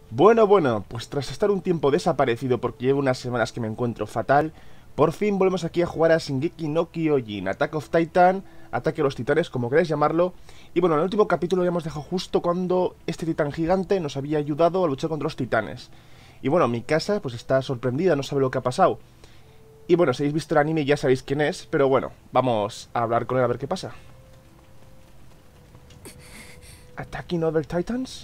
Bueno, pues tras estar un tiempo desaparecido porque llevo unas semanas que me encuentro fatal, por fin volvemos aquí a jugar a Shingeki no Kyojin, Attack of Titan, Ataque a los Titanes, como queráis llamarlo. Y bueno, en el último capítulo lo habíamos dejado justo cuando este titán gigante nos había ayudado a luchar contra los titanes. Y bueno, mi casa pues está sorprendida, no sabe lo que ha pasado. Y bueno, si habéis visto el anime ya sabéis quién es, pero bueno, vamos a hablar con él a ver qué pasa. ¿Attacking other Titans?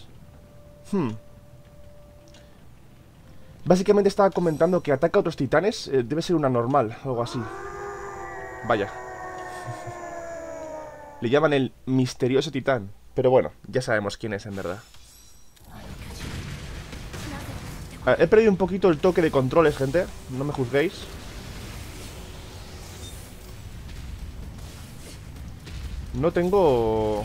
Básicamente estaba comentando que ataca a otros titanes, debe ser una normal, algo así. Vaya. Le llaman el misterioso titán. Pero bueno, ya sabemos quién es en verdad. He perdido un poquito el toque de controles, gente. No me juzguéis. No tengo...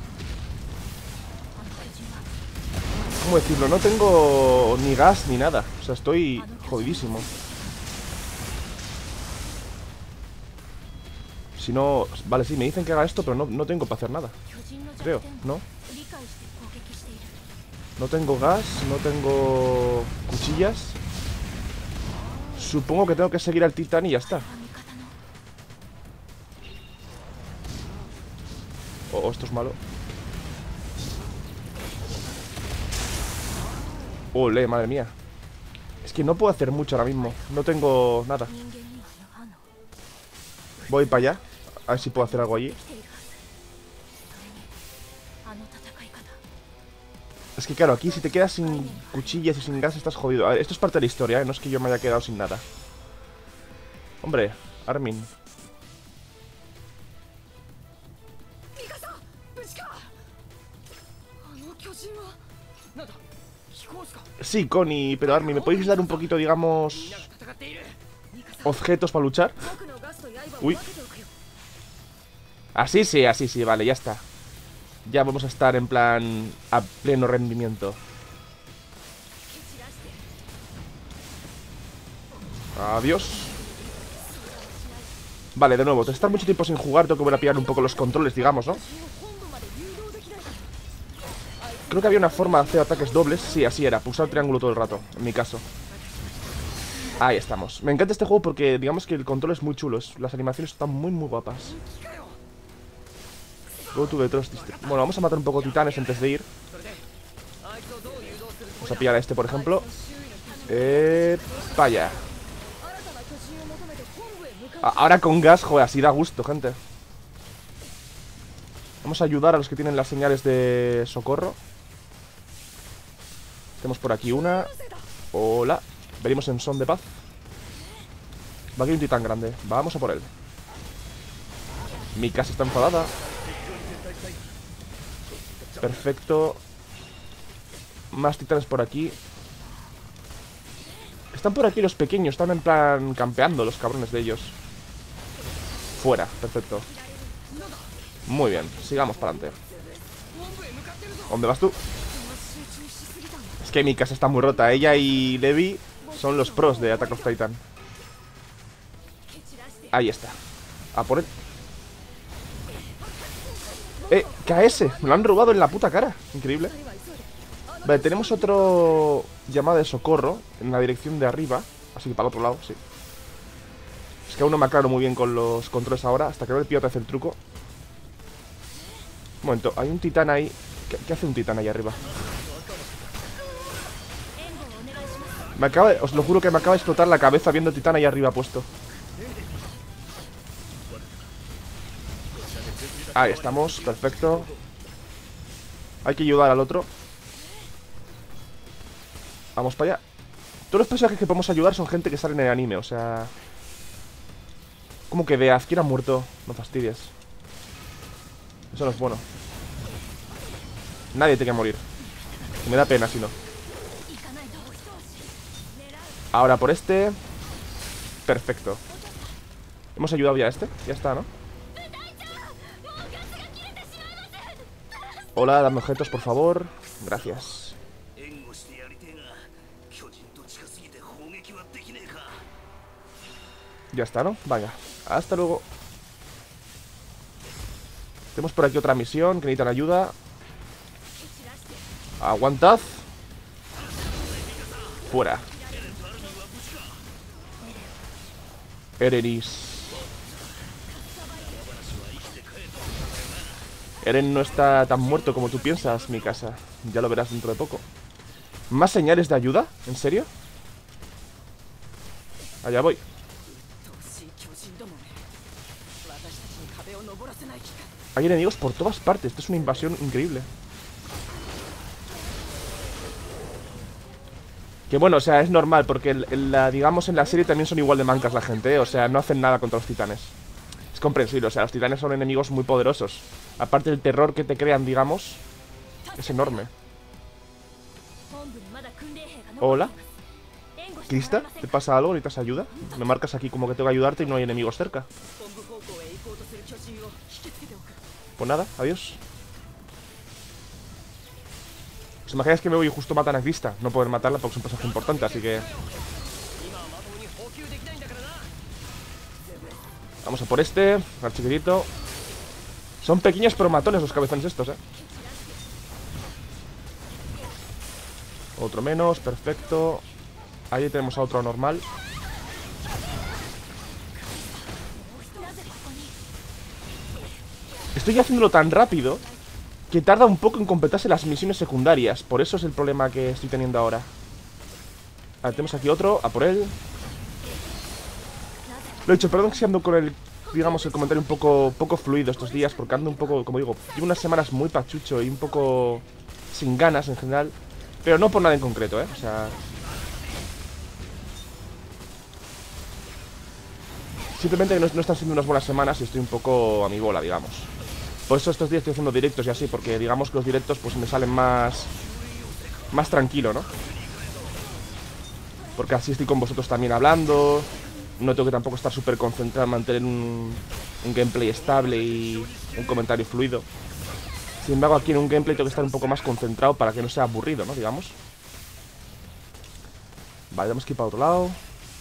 ¿Cómo decirlo? No tengo ni gas ni nada. O sea, estoy jodidísimo. Si no... Vale, sí, me dicen que haga esto, pero no tengo para hacer nada. Creo, ¿no? No tengo gas, no tengo cuchillas. Supongo que tengo que seguir al titán y ya está. Oh, esto es malo. Ole, madre mía. Es que no puedo hacer mucho ahora mismo. No tengo nada. Voy para allá. A ver si puedo hacer algo allí. Es que claro, aquí si te quedas sin cuchillas y sin gas estás jodido. A ver, esto es parte de la historia, ¿eh? No es que yo me haya quedado sin nada. Hombre, Armin. Sí, Connie, pero Armin, ¿me podéis dar un poquito, digamos, objetos para luchar? Uy. Así sí, vale, ya está. Ya vamos a estar en plan a pleno rendimiento. Adiós. Vale, de nuevo, tras estar mucho tiempo sin jugar, tengo que volver a pillar un poco los controles, digamos, ¿no? Creo que había una forma de hacer ataques dobles. Sí, así era, pulsar triángulo todo el rato, en mi caso. Ahí estamos. Me encanta este juego porque digamos que el control es muy chulo. Las animaciones están muy guapas. Go to the Trust District. Bueno, vamos a matar un poco titanes antes de ir. Vamos a pillar a este, por ejemplo. Vaya. Ahora con gas, joder, así da gusto, gente. Vamos a ayudar a los que tienen las señales de socorro. Tenemos por aquí una. Hola. Venimos en son de paz. Va aquí un titán grande. Vamos a por él. Mi casa está enfadada. Perfecto. Más titanes por aquí. Están por aquí los pequeños. Están en plan campeando los cabrones de ellos. Fuera, perfecto. Muy bien, sigamos para adelante. ¿Dónde vas tú? Es que mi casa está muy rota. Ella y Levi son los pros de Attack of Titan. Ahí está. A por él. KS, me lo han robado en la puta cara. Increíble. Vale, tenemos otro llamada de socorro en la dirección de arriba. Así que para el otro lado, sí. Es que aún no me aclaro muy bien con los controles ahora. Hasta que no le pillo otra vez el truco. Un momento, hay un titán ahí. ¿Qué hace un titán ahí arriba? Os lo juro que me acaba de explotar la cabeza viendo el titán ahí arriba puesto. Ahí estamos, perfecto. Hay que ayudar al otro. Vamos para allá. Todos los personajes que podemos ayudar son gente que sale en el anime, o sea... ¿Cómo que veas? ¿Quién ha muerto? No fastidies. Eso no es bueno. Nadie tiene que morir. Me da pena si no. Ahora por este. Perfecto. ¿Hemos ayudado ya a este? Ya está, ¿no? Hola, dame objetos, por favor. Gracias. Ya está, ¿no? Venga, hasta luego. Tenemos por aquí otra misión que necesitan ayuda. Aguantad. Fuera. Erenis. Eren no está tan muerto como tú piensas, mi casa. Ya lo verás dentro de poco. ¿Más señales de ayuda? ¿En serio? Allá voy. Hay enemigos por todas partes. Esto es una invasión increíble. Que bueno, o sea, es normal, porque digamos en la serie también son igual de mancas la gente, ¿eh? O sea, no hacen nada contra los titanes. Es comprensible, o sea, los titanes son enemigos muy poderosos. Aparte del terror que te crean, digamos, es enorme. Hola. ¿Krista? ¿Te pasa algo? ¿Necesitas ayuda? Me marcas aquí como que tengo que ayudarte y no hay enemigos cerca. Pues nada, adiós. ¿Os imagináis que me voy y justo matan a Krista? No poder matarla porque es un pasaje importante, así que... Vamos a por este, al chiquitito. Son pequeños pero matones los cabezones estos, Otro menos, perfecto. Ahí tenemos a otro normal. Estoy haciéndolo tan rápido que tarda un poco en completarse las misiones secundarias. Por eso es el problema que estoy teniendo ahora. A ver, tenemos aquí otro, a por él. Lo he dicho, perdón que si ando con el, digamos, el comentario un poco fluido estos días, porque ando un poco, como digo, llevo unas semanas muy pachucho y un poco sin ganas en general. Pero no por nada en concreto, o sea... Simplemente que no están siendo unas buenas semanas y estoy un poco a mi bola, digamos. Por eso estos días estoy haciendo directos y así, porque digamos que los directos pues me salen más tranquilo, ¿no? Porque así estoy con vosotros también hablando. No tengo que tampoco estar súper concentrado en mantener un gameplay estable y un comentario fluido. Sin embargo, aquí en un gameplay tengo que estar un poco más concentrado para que no sea aburrido, ¿no? Digamos. Vale, tenemos que ir para otro lado.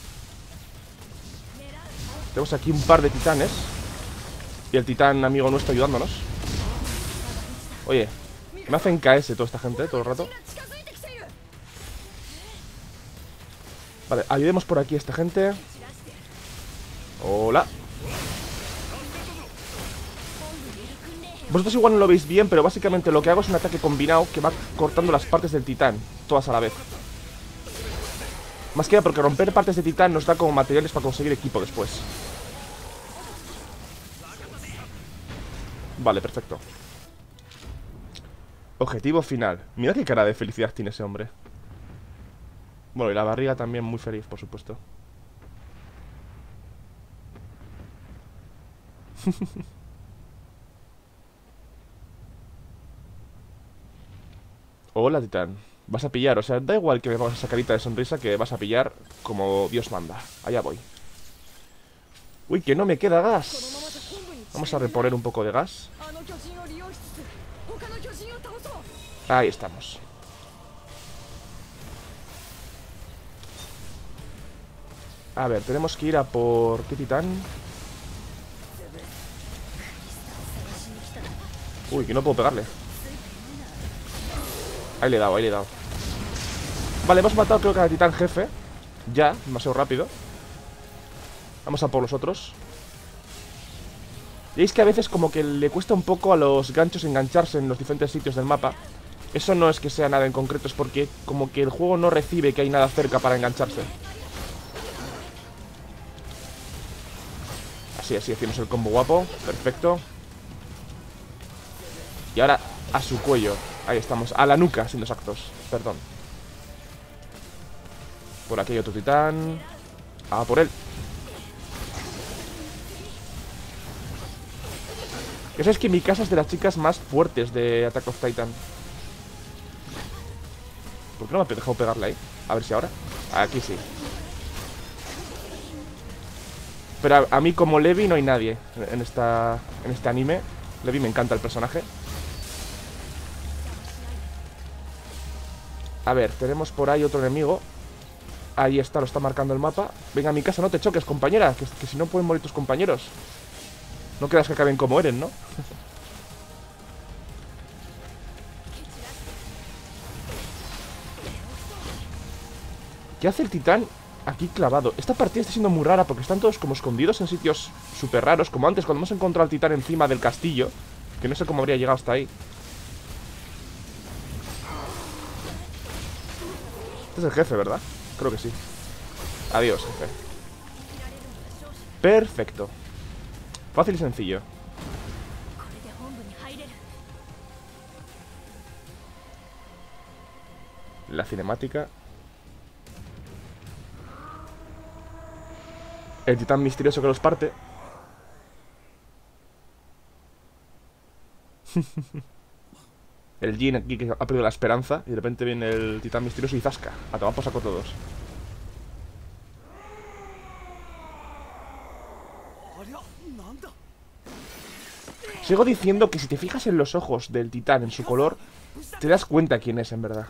Tenemos aquí un par de titanes. Y el titán amigo nuestro ayudándonos. Oye, me hacen KS toda esta gente, todo el rato. Vale, ayudemos por aquí a esta gente. Hola. Vosotros igual no lo veis bien, pero básicamente lo que hago es un ataque combinado que va cortando las partes del titán, todas a la vez. Más que nada porque romper partes de titán nos da como materiales para conseguir equipo después. Vale, perfecto. Objetivo final. Mira qué cara de felicidad tiene ese hombre. Bueno, y la barriga también muy feliz, por supuesto. Hola, titán. Vas a pillar, o sea, da igual que me pongas esa carita de sonrisa, que vas a pillar como Dios manda. Allá voy. Uy, que no me queda gas. Vamos a reponer un poco de gas. Ahí estamos. A ver, tenemos que ir a por... ¿Qué titán? Uy, que no puedo pegarle. Ahí le he dado, ahí le he dado. Vale, hemos matado creo que al titán jefe. Ya, demasiado rápido. Vamos a por los otros. Y es que a veces como que le cuesta un poco a los ganchos engancharse en los diferentes sitios del mapa. Eso no es que sea nada en concreto, es porque como que el juego no recibe que hay nada cerca para engancharse. Así hacemos el combo guapo. Perfecto. Y ahora a su cuello. Ahí estamos, a la nuca, siendo exactos. Perdón. Por aquí hay otro titán. Ah, por él. Eso es que mi casa es de las chicas más fuertes de Attack of Titan. ¿Por qué no me ha dejado pegarle ahí? A ver si ahora. Aquí sí. Pero a mí como Levi no hay nadie en este anime. Levi me encanta el personaje. A ver, tenemos por ahí otro enemigo. Ahí está, lo está marcando el mapa. Venga a mi casa, no te choques, compañera. Que si no pueden morir tus compañeros. No creas que acaben como Eren, ¿no? ¿Qué hace el titán aquí clavado? Esta partida está siendo muy rara porque están todos como escondidos en sitios súper raros. Como antes cuando hemos encontrado al titán encima del castillo, que no sé cómo habría llegado hasta ahí. Este es el jefe, ¿verdad? Creo que sí. Adiós, jefe. Perfecto. Fácil y sencillo. La cinemática. El titán misterioso que los parte. El Jin aquí que ha perdido la esperanza. Y de repente viene el titán misterioso y zasca. A tomar por saco todos. Sigo diciendo que si te fijas en los ojos del titán, en su color, te das cuenta quién es en verdad.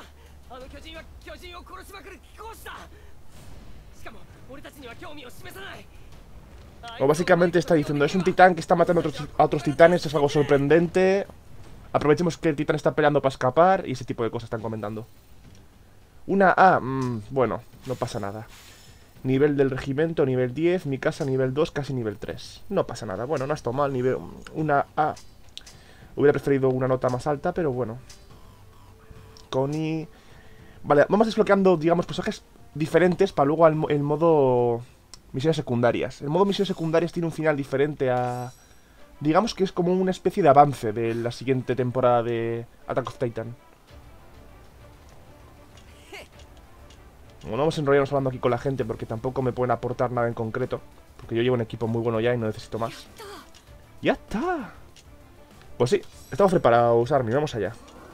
O básicamente está diciendo, es un titán que está matando a otros titanes, es algo sorprendente. Aprovechemos que el titán está peleando para escapar y ese tipo de cosas están comentando. Una A, bueno, no pasa nada. Nivel del regimiento, nivel 10, mi casa nivel 2, casi nivel 3. No pasa nada, bueno, no ha estado mal, nivel... Una A. Hubiera preferido una nota más alta, pero bueno. Connie... Vale, vamos desbloqueando, digamos, personajes diferentes para luego el modo... Misiones secundarias. El modo misiones secundarias tiene un final diferente a... Digamos que es como una especie de avance de la siguiente temporada de Attack of Titan. Bueno, vamos a enrollarnos hablando aquí con la gente porque tampoco me pueden aportar nada en concreto. Porque yo llevo un equipo muy bueno ya y no necesito más. ¡Ya está! Pues sí, estamos preparados a usarme, vamos allá.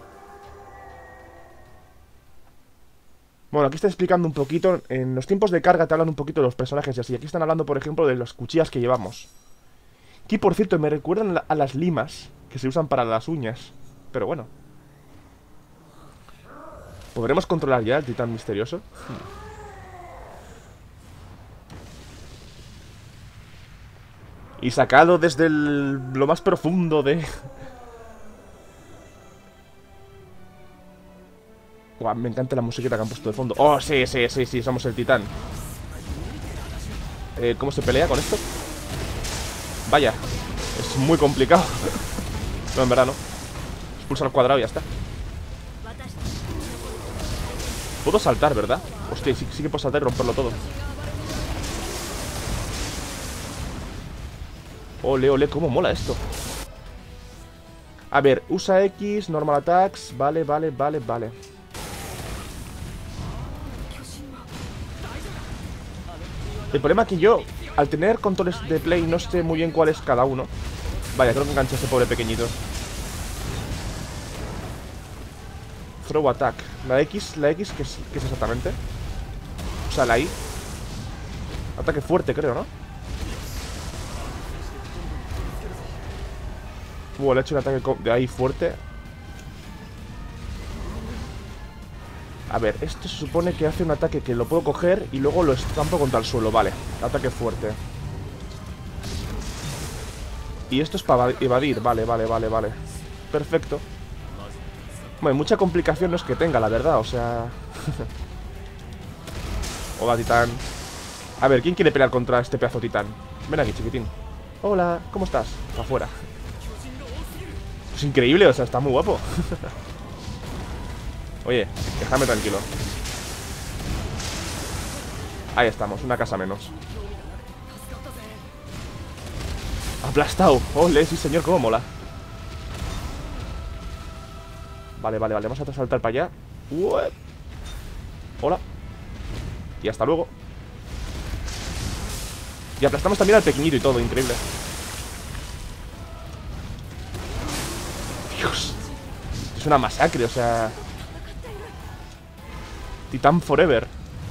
Bueno, aquí está explicando un poquito. En los tiempos de carga te hablan un poquito de los personajes y así. Aquí están hablando, por ejemplo, de las cuchillas que llevamos. Aquí, por cierto, me recuerdan a las limas que se usan para las uñas. Pero bueno. ¿Podremos controlar ya el titán misterioso? Y sacado desde lo más profundo de... Guau, me encanta la musiquita que han puesto de fondo. Oh, sí, sí, sí, sí, somos el titán. ¿Cómo se pelea con esto? Vaya, es muy complicado. No, en verdad no. Expulsa al cuadrado y ya está. Puedo saltar, ¿verdad? Hostia, sí que puedo saltar y romperlo todo. Ole, ole, cómo mola esto. A ver, usa X, normal attacks. Vale, vale, vale, vale. El problema es que yo, al tener controles de play, no sé muy bien cuál es cada uno. Vaya, creo que enganché a ese pobre pequeñito. Throw attack. La X, ¿qué es exactamente? O sea, la I. Ataque fuerte, creo, ¿no? Le he hecho un ataque de ahí fuerte. A ver, esto se supone que hace un ataque que lo puedo coger y luego lo estampo contra el suelo. Vale, ataque fuerte. Y esto es para evadir. Vale, vale, vale, vale. Perfecto. Bueno, mucha complicación no es que tenga, la verdad, o sea... Hola, titán. A ver, ¿quién quiere pelear contra este pedazo titán? Ven aquí, chiquitín. Hola, ¿cómo estás? Afuera. Es increíble, o sea, está muy guapo. Oye, déjame tranquilo. Ahí estamos, una casa menos. Aplastado. Ole, sí señor, cómo mola. Vale, vale, vale, vamos a saltar para allá. Hola. Y hasta luego. Y aplastamos también al pequeñito y todo, increíble. Dios. Es una masacre, o sea... Titán Forever.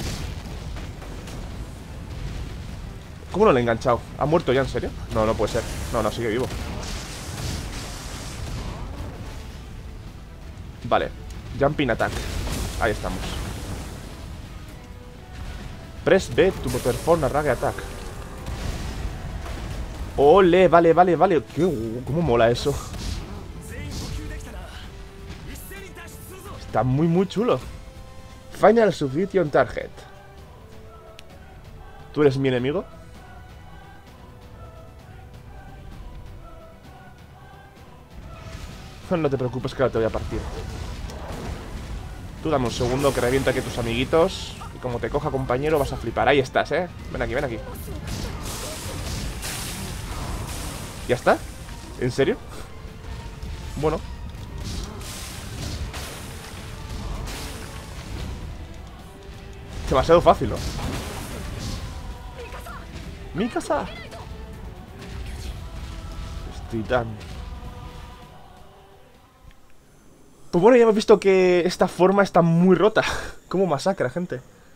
¿Cómo no le he enganchado? ¿Ha muerto ya, en serio? No, no puede ser. No, no, sigue vivo. Vale. Jumping attack. Ahí estamos. Press B to perform a rage attack. Ole, vale, vale, vale. ¿Cómo mola eso? Está muy, muy chulo. Final Submission Target. ¿Tú eres mi enemigo? No te preocupes que ahora te voy a partir. Tú dame un segundo que revienta aquí a tus amiguitos. Y como te coja, compañero, vas a flipar. Ahí estás, ven aquí, ven aquí. ¿Ya está? ¿En serio? Bueno. Demasiado fácil, ¿no? ¡Mi casa! Titán. Pues bueno, ya hemos visto que esta forma está muy rota. ¿Cómo masacra, gente?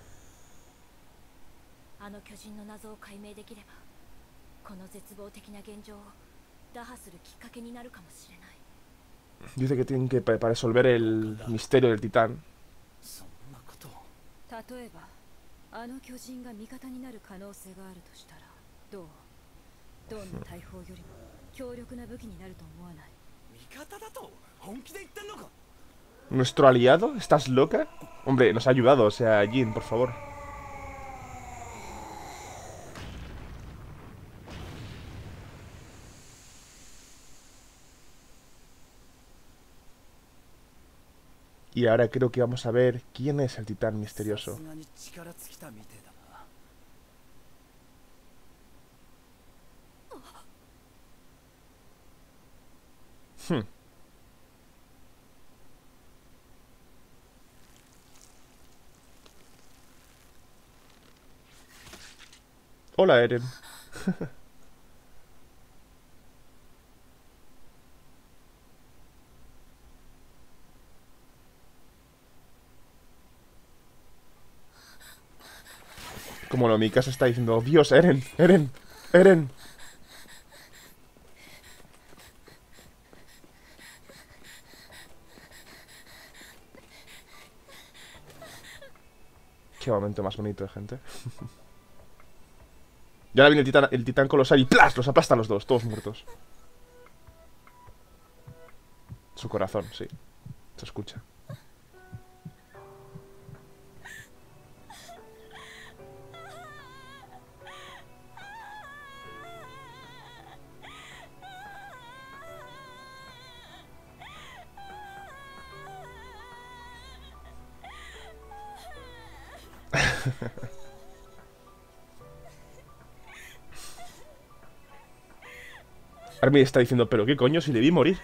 Dice que tienen que para resolver el misterio del titán. ¿Nuestro aliado? ¿Estás loca? Hombre, nos ha ayudado, o sea, Jin, por favor. Y ahora creo que vamos a ver quién es el titán misterioso. Hola, Eren. Como lo mi casa está diciendo, Dios, Eren, Eren, Eren. Qué momento más bonito de gente. Y ahora viene el titán colosal y ¡plas! Los aplasta a los dos, todos muertos. Su corazón, sí. Se escucha. Armin está diciendo, pero qué coño si le vi morir.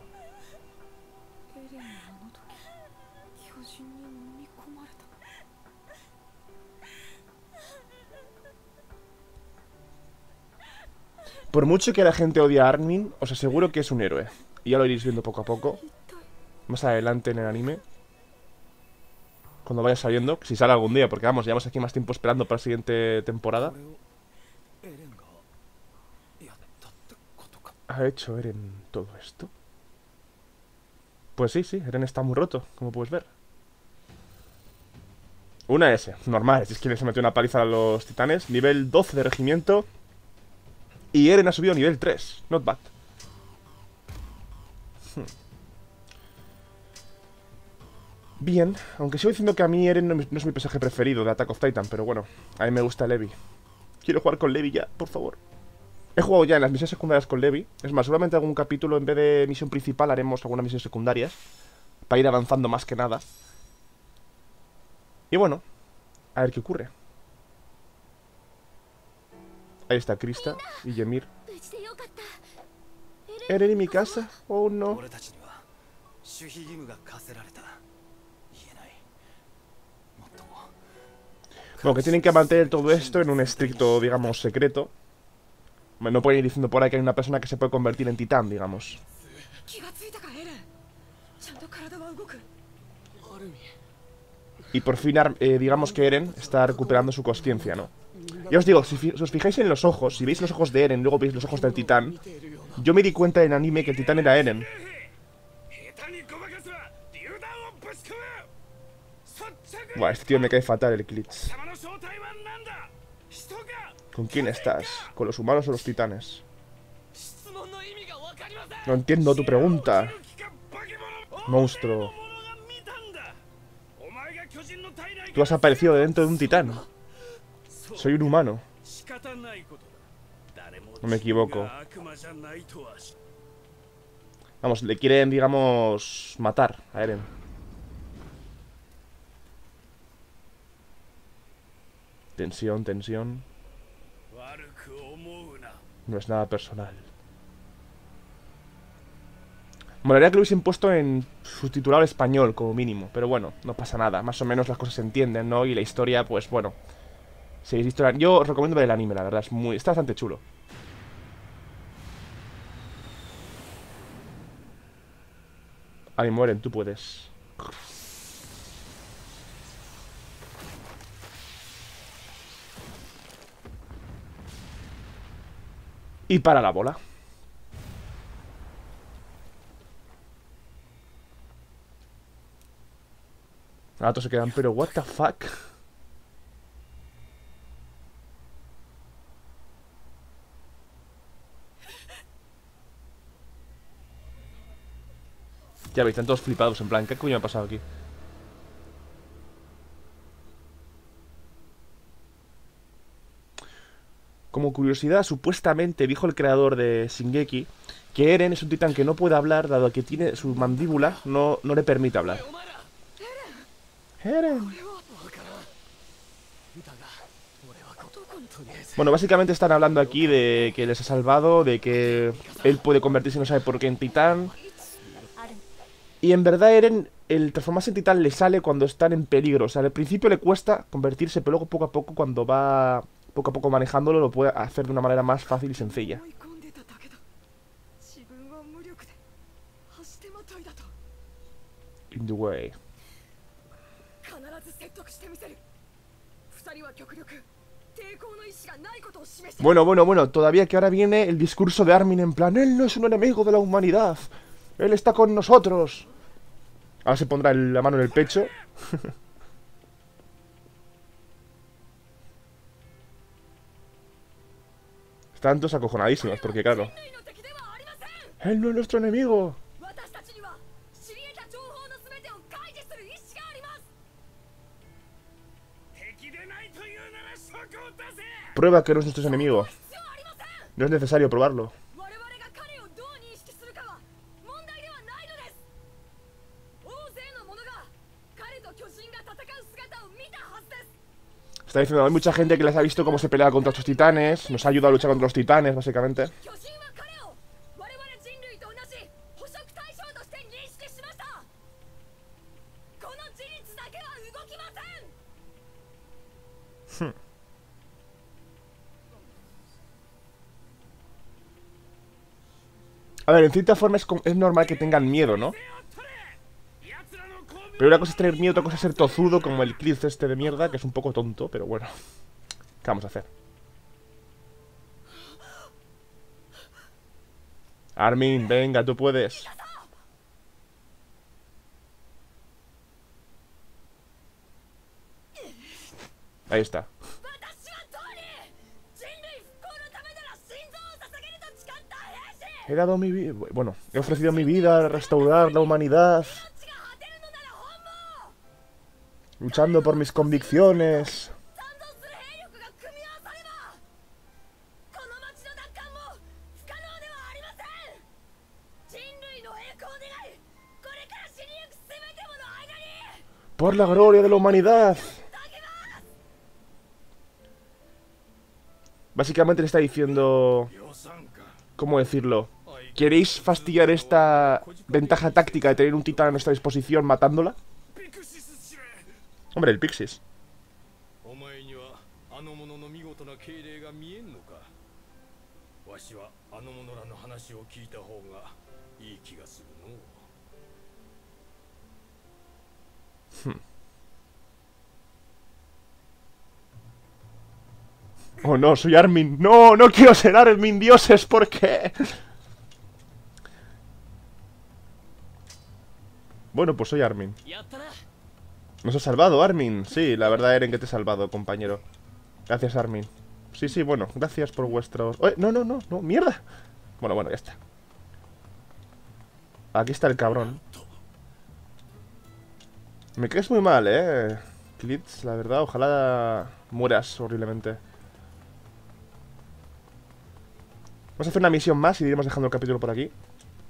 Por mucho que la gente odie a Armin, os aseguro que es un héroe. Y ya lo iréis viendo poco a poco. Más adelante en el anime. Cuando vaya saliendo, si sale algún día, porque vamos, llevamos aquí más tiempo esperando para la siguiente temporada. ¿Ha hecho Eren todo esto? Pues sí, sí, Eren está muy roto, como puedes ver. Una S, normal, si es que se metió una paliza a los titanes. Nivel 12 de regimiento. Y Eren ha subido a nivel 3, not bad. Bien, aunque sigo diciendo que a mí Eren no es mi personaje preferido de Attack of Titan, pero bueno, a mí me gusta Levi. Quiero jugar con Levi ya, por favor. He jugado ya en las misiones secundarias con Levi. Es más, seguramente algún capítulo en vez de misión principal haremos algunas misiones secundarias para ir avanzando más que nada. Y bueno, a ver qué ocurre. Ahí está Krista y Ymir. ¿Eren en mi casa? Oh no. Bueno, que tienen que mantener todo esto en un estricto, digamos, secreto. No pueden ir diciendo por ahí que hay una persona que se puede convertir en titán, digamos. Y por fin, digamos que Eren está recuperando su consciencia, ¿no? Ya os digo, si os fijáis en los ojos, si veis los ojos de Eren, luego veis los ojos del titán, yo me di cuenta en anime que el titán era Eren. Buah, este tío me cae fatal, el Eclipse. ¿Con quién estás? ¿Con los humanos o los titanes? No entiendo tu pregunta. Monstruo. Tú has aparecido dentro de un titán. Soy un humano. No me equivoco. Vamos, le quieren, digamos, matar a Eren. Tensión, tensión. No es nada personal. Molaría que lo hubiesen puesto en subtitulado español, como mínimo. Pero bueno, no pasa nada. Más o menos las cosas se entienden, ¿no? Y la historia, pues bueno. Si habéis visto yo os recomiendo ver el anime, la verdad. Está bastante chulo. Ahí mueren, tú puedes. Y para la bola. Ahora todos se quedan, pero what the fuck. Ya veis, están todos flipados, en plan, ¿qué coño ha pasado aquí? Como curiosidad, supuestamente dijo el creador de Shingeki que Eren es un titán que no puede hablar, dado que tiene su mandíbula, no le permite hablar. Eren. Bueno, básicamente están hablando aquí de que les ha salvado, de que él puede convertirse no sabe por qué en titán. Y en verdad Eren, el transformarse en titán le sale cuando están en peligro. O sea, al principio le cuesta convertirse, pero luego poco a poco, cuando va poco a poco manejándolo, lo puede hacer de una manera más fácil y sencilla. In the way. Bueno, todavía que ahora viene el discurso de Armin en plan, él no es un enemigo de la humanidad, él está con nosotros. Ahora se pondrá la mano en el pecho. Están todos acojonadísimos porque claro, él no es nuestro enemigo. Prueba que no es nuestro enemigo. No es necesario probarlo. Está diciendo, hay mucha gente que les ha visto cómo se pelea contra estos titanes. Nos ha ayudado a luchar contra los titanes, básicamente. A ver, en cierta forma es normal que tengan miedo, ¿no? Pero una cosa es tener miedo, otra cosa es ser tozudo, como el Chris este de mierda, que es un poco tonto, pero bueno. ¿Qué vamos a hacer? Armin, venga, tú puedes. Ahí está. He dado mi vida. Bueno, he ofrecido mi vida a restaurar la humanidad. Luchando por mis convicciones. Por la gloria de la humanidad. Básicamente le está diciendo... ¿Cómo decirlo? ¿Queréis fastidiar esta ventaja táctica de tener un titán a nuestra disposición matándola? Hombre, el Pixis. Oh no, soy Armin. No, no quiero ser Armin, dioses, ¿por qué? Bueno, pues soy Armin. Nos has salvado, Armin. Sí, la verdad, Eren, que te he salvado, compañero. Gracias, Armin. Sí, bueno, gracias por vuestros... No, mierda. Bueno, ya está. Aquí está el cabrón. Me caes muy mal, Klitz, la verdad, ojalá mueras horriblemente. Vamos a hacer una misión más y iremos dejando el capítulo por aquí.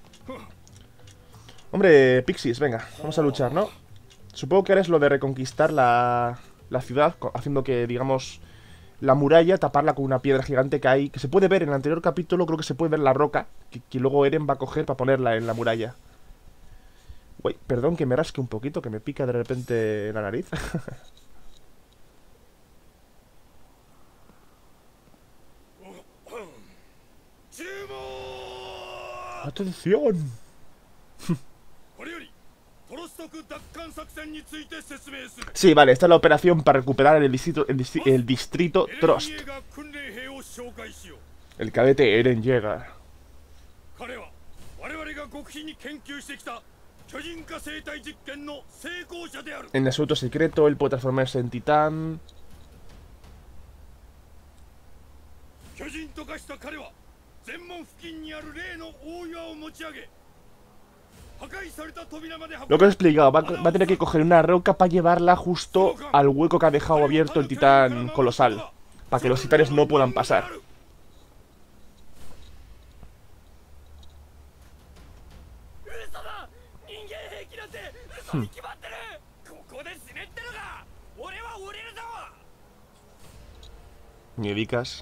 Hombre, Pixies, venga, vamos a luchar, ¿no? Supongo que ahora es lo de reconquistar la ciudad, haciendo que, digamos, la muralla, taparla con una piedra gigante que hay, que se puede ver en el anterior capítulo, creo que se puede ver la roca, que luego Eren va a coger para ponerla en la muralla. Uy, perdón que me rasque un poquito, que me pica de repente la nariz. ¡Atención! Sí, vale, esta es la operación para recuperar el distrito Trust. El cadete Eren llega. En asunto secreto, él puede transformarse en titán. Lo que os he explicado, va a tener que coger una roca para llevarla justo al hueco que ha dejado abierto el titán colosal, para que los titanes no puedan pasar. Miedicas.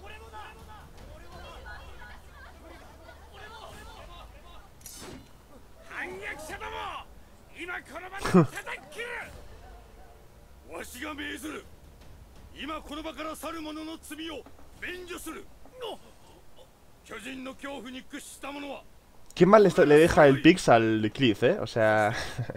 ¿Qué mal le deja el Pix al Cliff, O sea...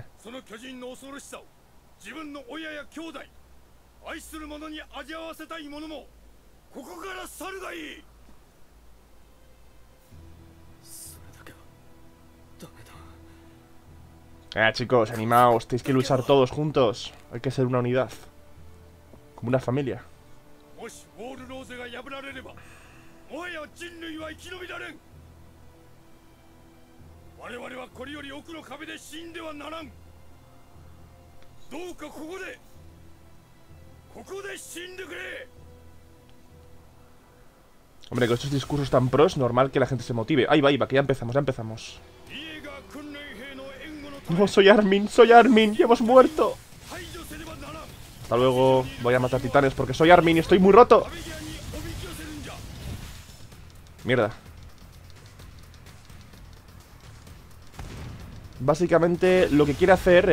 chicos, animaos, tenéis que luchar todos juntos. Hay que ser una unidad. Como una familia. Hombre, con estos discursos tan pros, normal que la gente se motive. Ahí va, que ya empezamos, No, soy Armin, ya hemos muerto. Hasta luego, voy a matar titanes porque soy Armin y estoy muy roto. Mierda. Básicamente lo que quiere hacer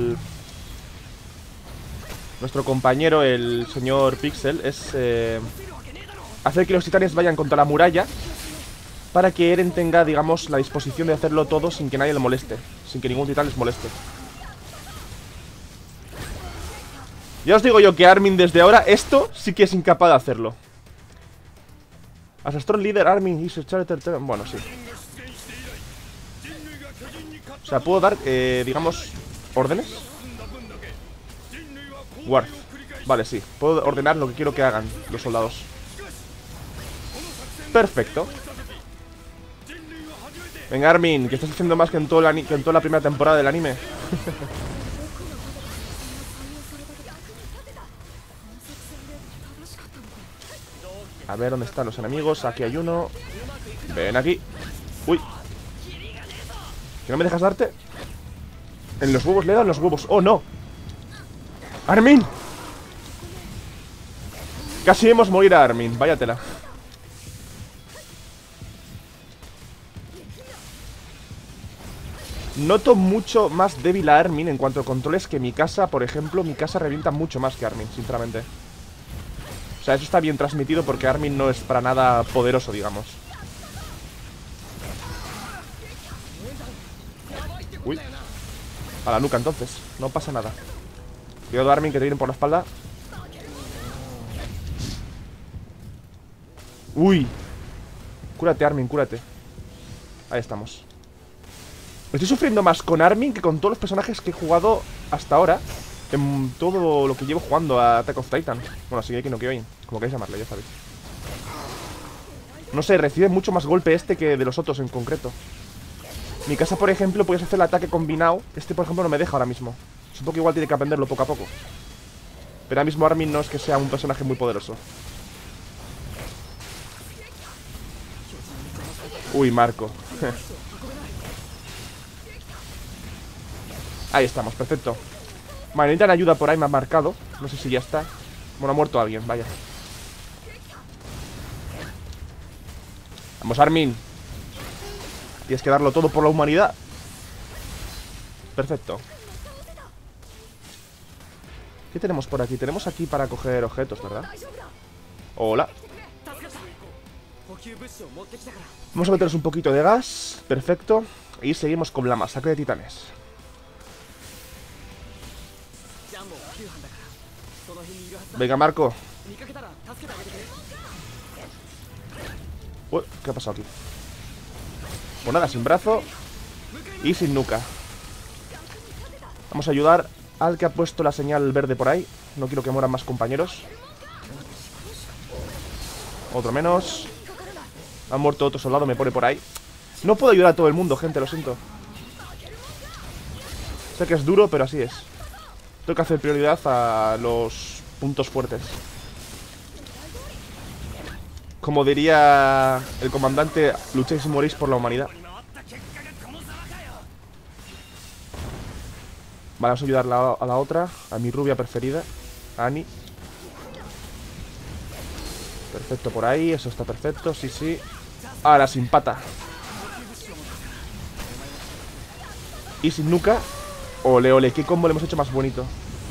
nuestro compañero, el señor Pixel, es hacer que los titanes vayan contra la muralla para que Eren tenga, digamos, la disposición de hacerlo todo sin que nadie le moleste, sin que ningún titán les moleste. Ya os digo yo que Armin desde ahora, esto sí que es incapaz de hacerlo. As a strong leader, Armin is a charter... Bueno, sí. O sea, puedo dar, digamos, órdenes. Guard. Vale, sí. Puedo ordenar lo que quiero que hagan los soldados. Perfecto. Venga, Armin, que estás haciendo más que en toda la primera temporada del anime. A ver, ¿dónde están los enemigos? Aquí hay uno. Ven aquí. Uy. ¿Que no me dejas darte? ¿En los huevos le dan los huevos? ¡Oh, no! ¡Armin! Casi vemos morir a Armin, váyatela. Noto mucho más débil a Armin en cuanto a controles que mi casa, por ejemplo. Mi casa revienta mucho más que Armin, sinceramente. O sea, eso está bien transmitido porque Armin no es para nada poderoso, digamos. Uy. A la nuca, entonces. No pasa nada. Cuidado, Armin, que te vienen por la espalda. Uy. Cúrate, Armin, cúrate. Ahí estamos. Estoy sufriendo más con Armin que con todos los personajes que he jugado hasta ahora. En todo lo que llevo jugando a Attack of Titan. Bueno, sigue que no quiero, como queréis llamarle, ya sabéis. No sé, recibe mucho más golpe este que de los otros en concreto. Mi casa, por ejemplo, puedes hacer el ataque combinado. Este, por ejemplo, no me deja ahora mismo. Supongo que igual tiene que aprenderlo poco a poco. Pero ahora mismo Armin no es que sea un personaje muy poderoso. Uy, Marco. Ahí estamos, perfecto. Vale, necesitan ayuda por ahí, me ha marcado. No sé si ya está. Bueno, ha muerto alguien, vaya. Vamos, Armin. Tienes que darlo todo por la humanidad. Perfecto. ¿Qué tenemos por aquí? Tenemos aquí para coger objetos, ¿verdad? Hola. Vamos a meternos un poquito de gas. Perfecto. Y seguimos con la masacre de titanes. Venga, Marco. Uy, ¿qué ha pasado aquí? Pues nada, sin brazo y sin nuca. Vamos a ayudar al que ha puesto la señal verde por ahí. No quiero que mueran más compañeros. Otro menos. Ha muerto otro soldado, me pone por ahí. No puedo ayudar a todo el mundo, gente, lo siento. Sé que es duro, pero así es. Tengo que hacer prioridad a los puntos fuertes. Como diría el comandante, luchéis y morís por la humanidad. Vale, vamos a ayudar a la otra, a mi rubia preferida, a Annie. Perfecto por ahí, eso está perfecto, sí, sí. Ahora sin pata. Y sin nuca. Ole, ole, qué combo le hemos hecho más bonito.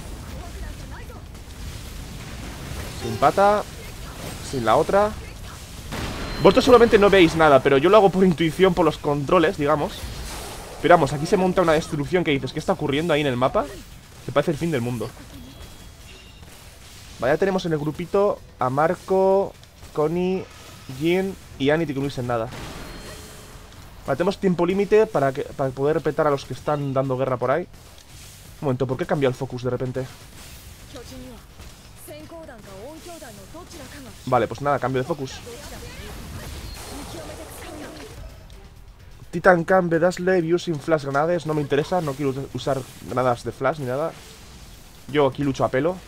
Sin pata. Sin la otra. Vosotros seguramente no veis nada, pero yo lo hago por intuición, por los controles, digamos. Pero vamos, aquí se monta una destrucción que dices, ¿qué está ocurriendo ahí en el mapa? Que parece el fin del mundo. Vale, ya tenemos en el grupito a Marco, Connie, Jin y Annie, que no dicen nada. Vale, tenemos tiempo límite para poder petar a los que están dando guerra por ahí. Un momento, ¿por qué cambió el focus de repente? Vale, pues nada, cambio de focus. Titan can be Dazzle using flash grenades. No me interesa, no quiero usar granadas de flash ni nada. Yo aquí lucho a pelo.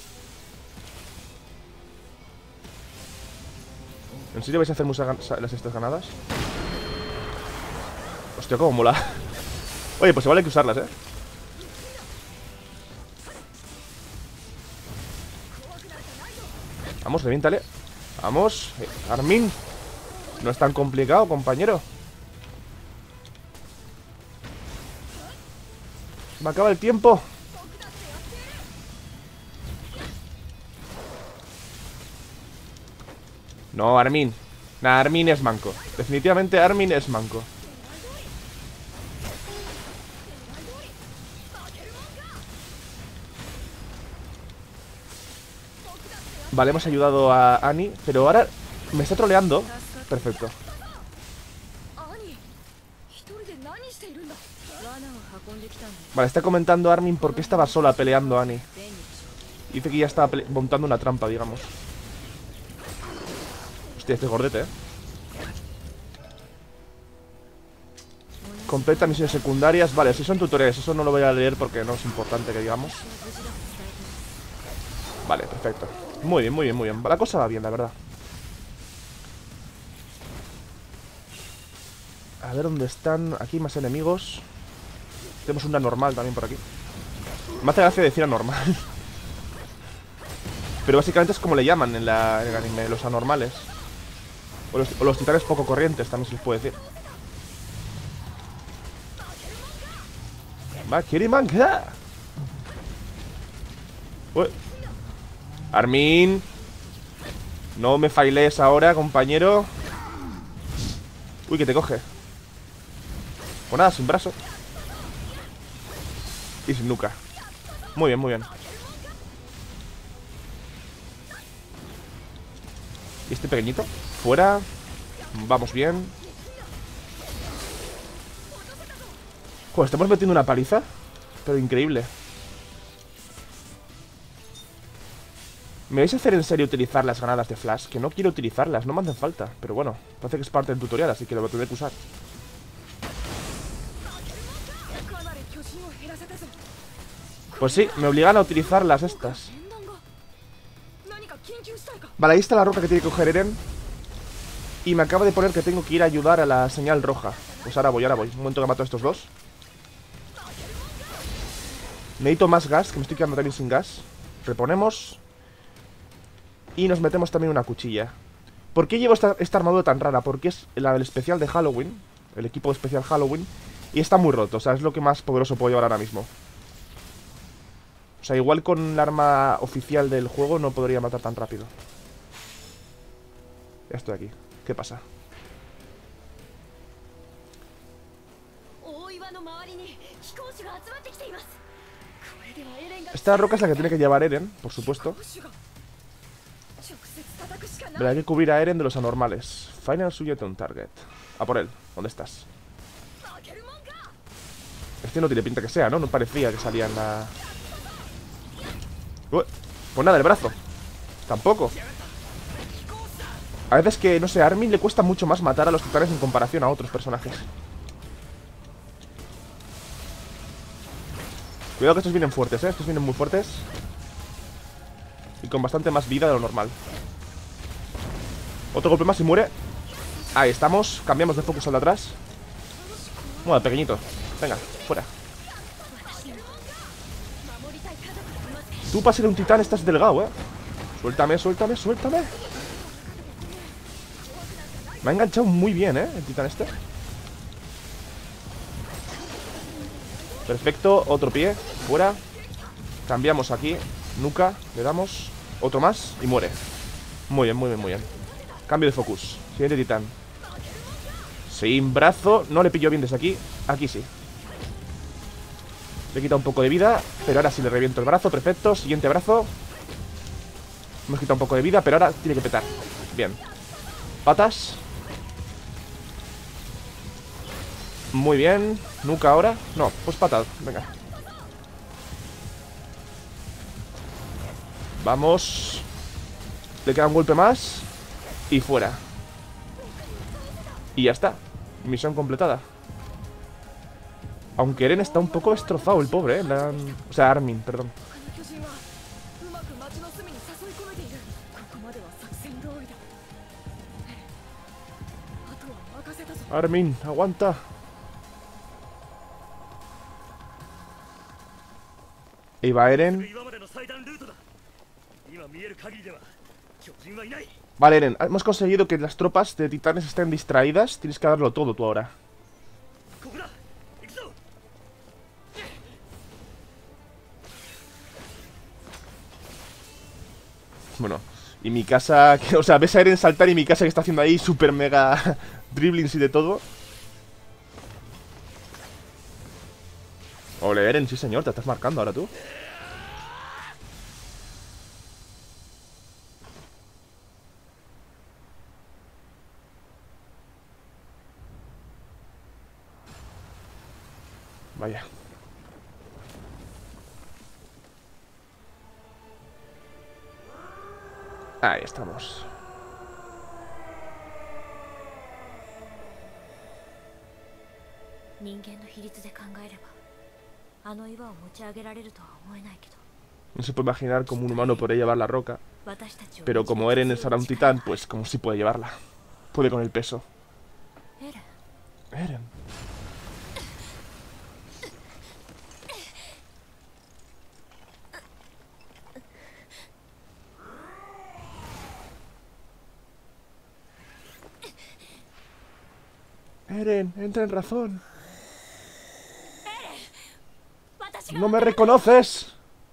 ¿En serio vais a hacer estas granadas? Hostia, cómo mola. Oye, pues igual hay que usarlas, Vamos, reviéntale. Vamos, Armin. No es tan complicado, compañero. Me acaba el tiempo. No, Armin. Nah, Armin es manco. Definitivamente Armin es manco. Vale, hemos ayudado a Annie, pero ahora me está troleando. Perfecto. Vale, está comentando Armin por qué estaba sola peleando a Annie. Dice que ya estaba montando una trampa, digamos. Hostia, este gordete, Completa misiones secundarias. Vale, si son tutoriales, eso no lo voy a leer porque no es importante que digamos. Vale, perfecto. Muy bien, muy bien, muy bien. La cosa va bien, la verdad. A ver dónde están. Aquí más enemigos. Tenemos una normal también por aquí. Me hace gracia decir anormal. Pero básicamente es como le llaman en el anime, los anormales. O los titanes poco corrientes, también se les puede decir. Va, Kirimanka. Uy. Armin. No me failees ahora, compañero. Uy, que te coge. Pues nada, sin brazo. Y sin nuca. Muy bien, muy bien. ¿Y este pequeñito? Fuera. Vamos bien. Joder, estamos metiendo una paliza. Pero increíble. ¿Me vais a hacer en serio utilizar las granadas de flash? Que no quiero utilizarlas, no me hacen falta. Pero bueno, parece que es parte del tutorial, así que lo tendré que usar. Pues sí, me obligan a utilizar las estas. Vale, ahí está la roca que tiene que coger Eren. Y me acaba de poner que tengo que ir a ayudar a la señal roja. Pues ahora voy. Un momento que mato a estos dos. Necesito más gas, que me estoy quedando también sin gas. Reponemos. Y nos metemos también una cuchilla. ¿Por qué llevo esta armadura tan rara? Porque es la del especial de Halloween. El equipo especial Halloween. Y está muy roto, o sea, es lo que más poderoso puedo llevar ahora mismo. O sea, igual con el arma oficial del juego no podría matar tan rápido. Ya estoy aquí. ¿Qué pasa? Esta roca es la que tiene que llevar Eren, por supuesto. Pero hay que cubrir a Eren de los anormales. Final Sujet on target. A por él. ¿Dónde estás? Este no tiene pinta que sea, ¿no? No parecía que salía en la... Pues nada, el brazo. Tampoco. A veces que, no sé, a Armin le cuesta mucho más matar a los titanes en comparación a otros personajes. Cuidado que estos vienen fuertes, ¿eh? Estos vienen muy fuertes. Y con bastante más vida de lo normal. Otro golpe más y muere. Ahí estamos, cambiamos de focus al de atrás. Bueno, pequeñito. Venga, fuera. Tú para ser un titán estás delgado, ¿eh? Suéltame. Me ha enganchado muy bien, ¿eh? El titán este. Perfecto, otro pie, fuera. Cambiamos aquí, nuca, le damos otro más y muere. Muy bien. Cambio de focus, siguiente titán. Sin brazo, no le pillo bien desde aquí. Aquí sí. Le he quitado un poco de vida, pero ahora sí le reviento el brazo, perfecto. Siguiente brazo. Hemos quitado un poco de vida, pero ahora tiene que petar. Bien. Patas. Muy bien. Nuca ahora. No, pues patas, venga. Vamos. Le queda un golpe más. Y fuera. Y ya está. Misión completada. Aunque Eren está un poco destrozado, el pobre, ¿eh? O sea, Armin, perdón. Armin, aguanta. Ahí va Eren. Vale, Eren, hemos conseguido que las tropas de titanes estén distraídas. Tienes que darlo todo tú ahora. Bueno, y mi casa... O sea, ves a Eren saltar y mi casa que está haciendo ahí super mega dribblings y de todo. Ole, Eren, sí señor, te estás marcando ahora tú. Vaya. Ahí estamos. No se puede imaginar cómo un humano podría llevar la roca. Pero como Eren es ahora un titán, pues como si puede llevarla. Puede con el peso. Eren. Eren, entra en razón. ¡No me reconoces!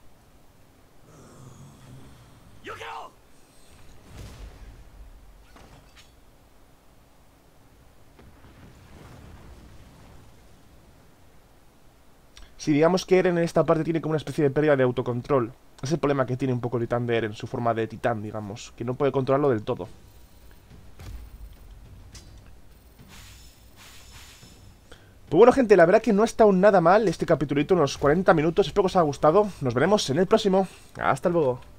Si digamos que Eren en esta parte tiene como una especie de pérdida de autocontrol. Es el problema que tiene un poco el titán de Eren, su forma de titán, digamos. Que no puede controlarlo del todo. Pues bueno, gente, la verdad que no ha estado nada mal este capitulito, unos 40 minutos. Espero que os haya gustado. Nos veremos en el próximo. Hasta luego.